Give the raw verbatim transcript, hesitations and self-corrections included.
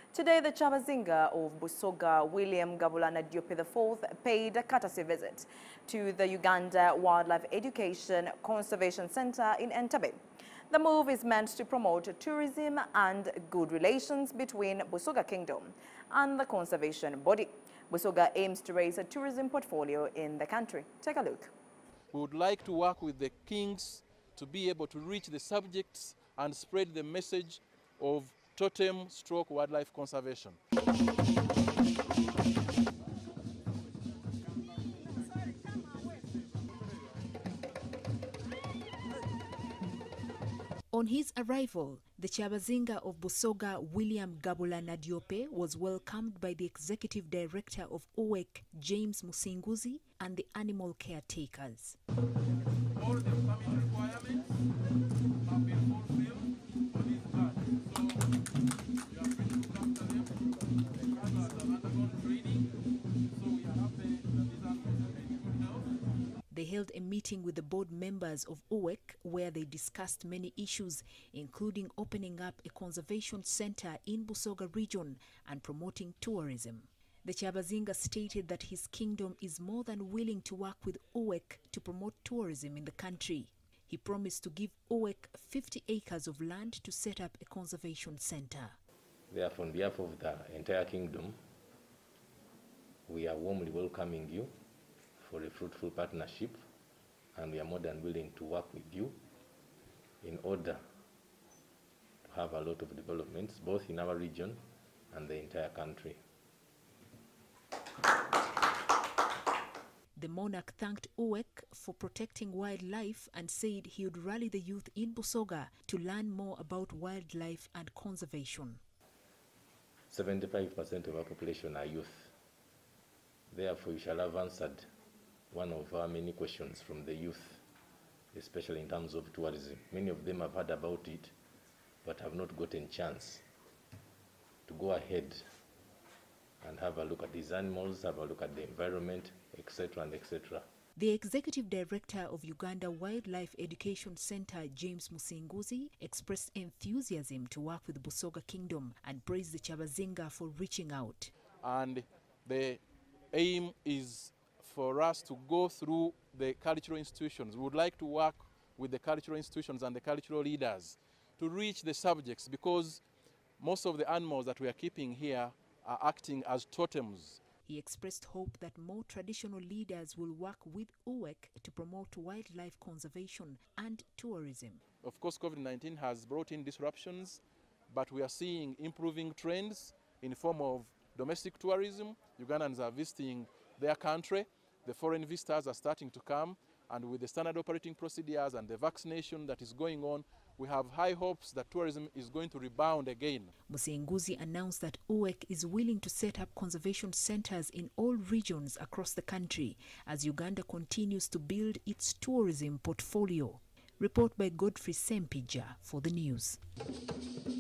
Today, the Chabazinga of Busoga, William Gabulana Diop the fourth, paid a courtesy visit to the Uganda Wildlife Education Conservation Center in Entebbe. The move is meant to promote tourism and good relations between Busoga Kingdom and the conservation body. Busoga aims to raise a tourism portfolio in the country. Take a look. We would like to work with the kings to be able to reach the subjects and spread the message of totem stroke wildlife conservation. On his arrival, the Chabazinga of Busoga, William Gabulana Diop, was welcomed by the Executive Director of O E C, James Musinguzi, and the animal caretakers. All the permit requirements have been fulfilled for this bird. So you are free to capture them. The birds have undergone training, so we are happy that these animals are in good health. They held a meeting with the board members of O E C where they discussed many issues, including opening up a conservation center in Busoga region and promoting tourism. The Chabazinga stated that his kingdom is more than willing to work with O E C to promote tourism in the country. He promised to give O E C fifty acres of land to set up a conservation center. Therefore, on behalf of the entire kingdom, we are warmly welcoming you for a fruitful partnership, and we are more than willing to work with you in order to have a lot of developments, both in our region and the entire country. The monarch thanked O E C for protecting wildlife and said he would rally the youth in Busoga to learn more about wildlife and conservation. seventy-five percent of our population are youth. Therefore, you shall have answered one of our many questions from the youth, especially in terms of tourism. Many of them have heard about it, but have not gotten chance to go ahead and have a look at these animals, have a look at the environment, et cetera and et cetera. The Executive Director of Uganda Wildlife Education Center, James Musinguzi, expressed enthusiasm to work with the Busoga Kingdom and praised the Chabazinga for reaching out. And the aim is for us to go through the cultural institutions. We would like to work with the cultural institutions and the cultural leaders to reach the subjects, because most of the animals that we are keeping here are acting as totems. He expressed hope that more traditional leaders will work with O E C to promote wildlife conservation and tourism. Of course, COVID nineteen has brought in disruptions, but we are seeing improving trends in the form of domestic tourism. Ugandans are visiting their country. The foreign visitors are starting to come, and with the standard operating procedures and the vaccination that is going on, we have high hopes that tourism is going to rebound again. Musinguzi announced that O E C is willing to set up conservation centers in all regions across the country as Uganda continues to build its tourism portfolio. Report by Godfrey Sempija for the news.